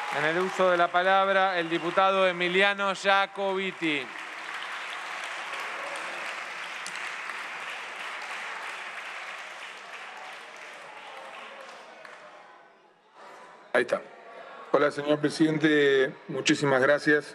En el uso de la palabra, el diputado Emiliano Jacobiti. Ahí está. Hola, señor presidente, muchísimas gracias.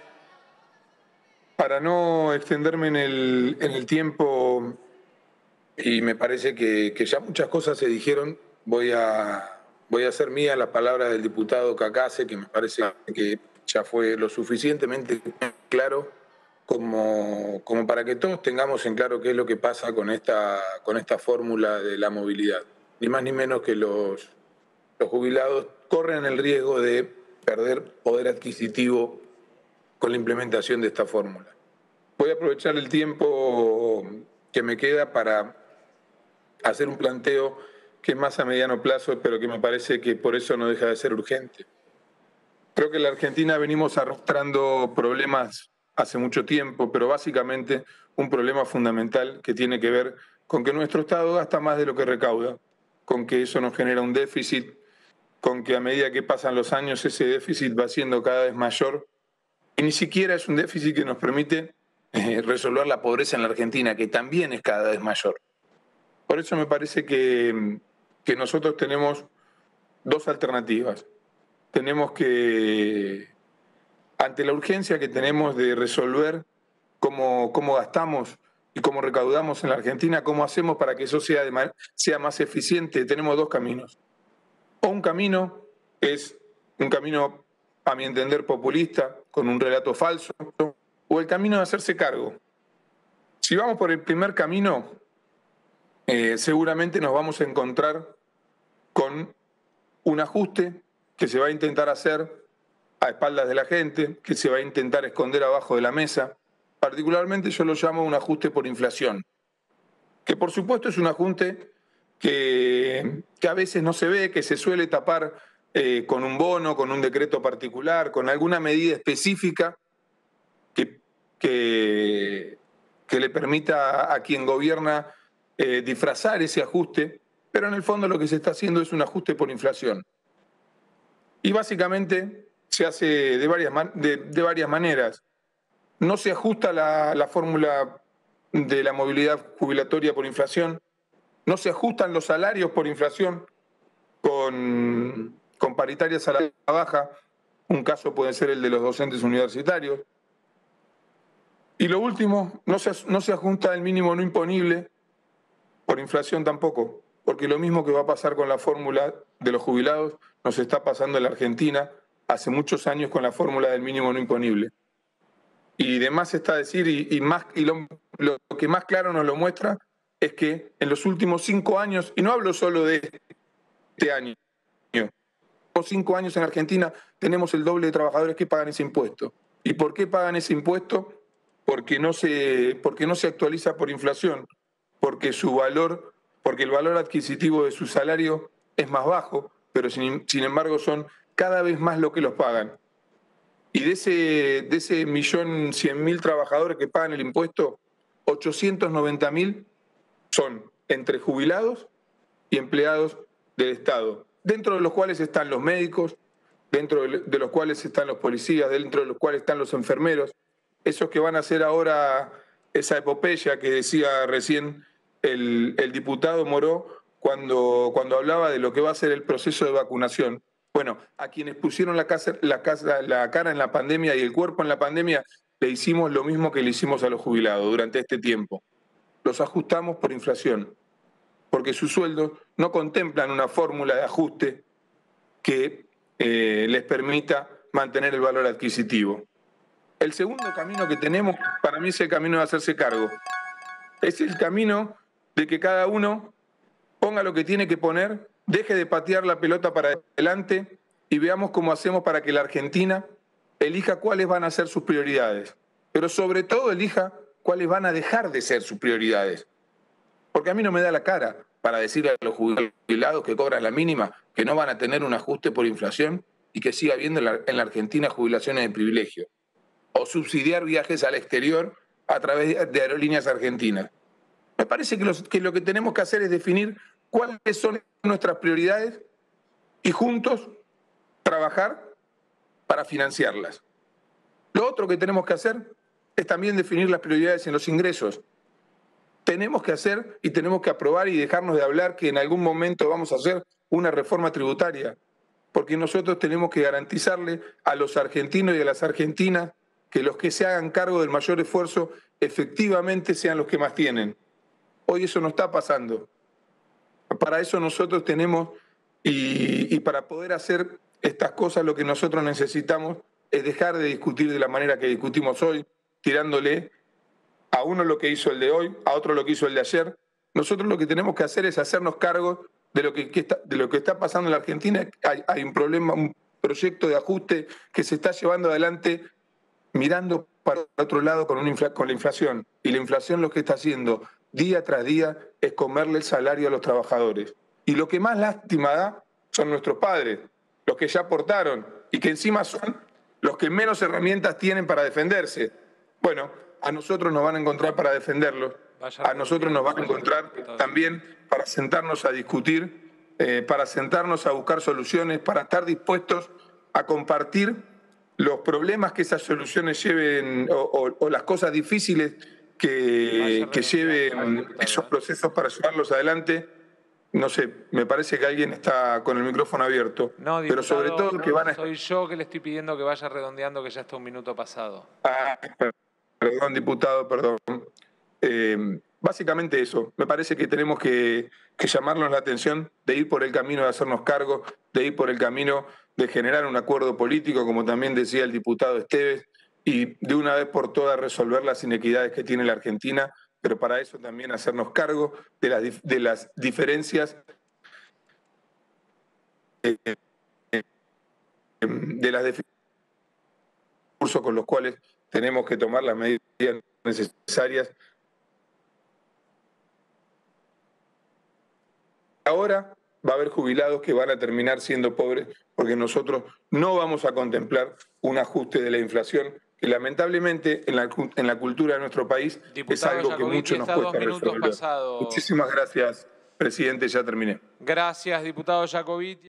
Para no extenderme en el tiempo, y me parece que ya muchas cosas se dijeron, voy a hacer mía la palabra del diputado Cacase, que me parece que ya fue lo suficientemente claro como para que todos tengamos en claro qué es lo que pasa con esta fórmula de la movilidad. Ni más ni menos que los jubilados corren el riesgo de perder poder adquisitivo con la implementación de esta fórmula. Voy a aprovechar el tiempo que me queda para hacer un planteo que es más a mediano plazo, pero que me parece que por eso no deja de ser urgente. Creo que en la Argentina venimos arrastrando problemas hace mucho tiempo, pero básicamente un problema fundamental que tiene que ver con que nuestro Estado gasta más de lo que recauda, con que eso nos genera un déficit, con que a medida que pasan los años ese déficit va siendo cada vez mayor y ni siquiera es un déficit que nos permite resolver la pobreza en la Argentina, que también es cada vez mayor. Por eso me parece que nosotros tenemos dos alternativas. Tenemos que, ante la urgencia que tenemos de resolver cómo gastamos y cómo recaudamos en la Argentina, cómo hacemos para que eso sea más eficiente, tenemos dos caminos. O un camino es un camino, a mi entender, populista, con un relato falso, o el camino de hacerse cargo. Si vamos por el primer camino, seguramente nos vamos a encontrar con un ajuste que se va a intentar hacer a espaldas de la gente, que se va a intentar esconder abajo de la mesa. Particularmente yo lo llamo un ajuste por inflación, que por supuesto es un ajuste que a veces no se ve, que se suele tapar con un bono, con un decreto particular, con alguna medida específica que le permita a quien gobierna disfrazar ese ajuste, pero en el fondo lo que se está haciendo es un ajuste por inflación. Y básicamente se hace de varias maneras. No se ajusta la fórmula de la movilidad jubilatoria por inflación, no se ajustan los salarios por inflación con paritarias a la baja, un caso puede ser el de los docentes universitarios. Y lo último, no se ajusta el mínimo no imponible por inflación tampoco, porque lo mismo que va a pasar con la fórmula de los jubilados nos está pasando en la Argentina hace muchos años con la fórmula del mínimo no imponible. Y de más está decir, y lo que más claro nos lo muestra, es que en los últimos 5 años, y no hablo solo de este año, en los 5 años en Argentina tenemos el doble de trabajadores que pagan ese impuesto. ¿Y por qué pagan ese impuesto? Porque no se actualiza por inflación, porque el valor adquisitivo de su salario es más bajo, pero sin embargo son cada vez más lo que los pagan. Y de ese 1.100.000 trabajadores que pagan el impuesto, 890.000 son entre jubilados y empleados del Estado, dentro de los cuales están los médicos, dentro de los cuales están los policías, dentro de los cuales están los enfermeros, esos que van a hacer ahora esa epopeya que decía recién el diputado Moró cuando hablaba de lo que va a ser el proceso de vacunación. Bueno, a quienes pusieron la cara en la pandemia y el cuerpo en la pandemia, le hicimos lo mismo que le hicimos a los jubilados durante este tiempo. Los ajustamos por inflación, porque sus sueldos no contemplan una fórmula de ajuste que les permita mantener el valor adquisitivo. El segundo camino que tenemos, para mí, es el camino de hacerse cargo. Es el camino de que cada uno ponga lo que tiene que poner, deje de patear la pelota para adelante y veamos cómo hacemos para que la Argentina elija cuáles van a ser sus prioridades, pero sobre todo elija cuáles van a dejar de ser sus prioridades. Porque a mí no me da la cara para decirle a los jubilados que cobran la mínima que no van a tener un ajuste por inflación y que siga habiendo en la Argentina jubilaciones de privilegio, o subsidiar viajes al exterior a través de aerolíneas argentinas. Me parece que lo que tenemos que hacer es definir cuáles son nuestras prioridades y juntos trabajar para financiarlas. Lo otro que tenemos que hacer es también definir las prioridades en los ingresos. Tenemos que hacer y tenemos que aprobar y dejarnos de hablar que en algún momento vamos a hacer una reforma tributaria, porque nosotros tenemos que garantizarle a los argentinos y a las argentinas que los que se hagan cargo del mayor esfuerzo efectivamente sean los que más tienen. Hoy eso no está pasando. Para eso nosotros tenemos, y para poder hacer estas cosas, lo que nosotros necesitamos es dejar de discutir de la manera que discutimos hoy, tirándole a uno lo que hizo el de hoy, a otro lo que hizo el de ayer. Nosotros lo que tenemos que hacer es hacernos cargo de lo que está pasando en la Argentina. Hay un problema, un proyecto de ajuste que se está llevando adelante mirando para otro lado con la inflación. Y la inflación lo que está haciendo día tras día es comerle el salario a los trabajadores. Y lo que más lástima da son nuestros padres, los que ya aportaron y que encima son los que menos herramientas tienen para defenderse. Bueno, a nosotros nos van a encontrar para defenderlos, a nosotros nos van a encontrar también para sentarnos a discutir, para sentarnos a buscar soluciones, para estar dispuestos a compartir los problemas que esas soluciones lleven o las cosas difíciles que lleven esos procesos para llevarlos adelante. No sé, me parece que alguien está con el micrófono abierto. No, diputado, pero sobre todo que van a... Soy yo que le estoy pidiendo que vaya redondeando, que ya está un minuto pasado. Perdón, diputado, perdón. Básicamente eso. Me parece que tenemos que llamarnos la atención de ir por el camino de hacernos cargo, de ir por el camino de generar un acuerdo político, como también decía el diputado Esteves, y de una vez por todas resolver las inequidades que tiene la Argentina, pero para eso también hacernos cargo de las diferencias de las recursos con los cuales tenemos que tomar las medidas necesarias. Ahora va a haber jubilados que van a terminar siendo pobres porque nosotros no vamos a contemplar un ajuste de la inflación que lamentablemente en la cultura de nuestro país es algo que mucho nos cuesta resolver. Muchísimas gracias, presidente, ya terminé. Gracias, diputado Jacobiti.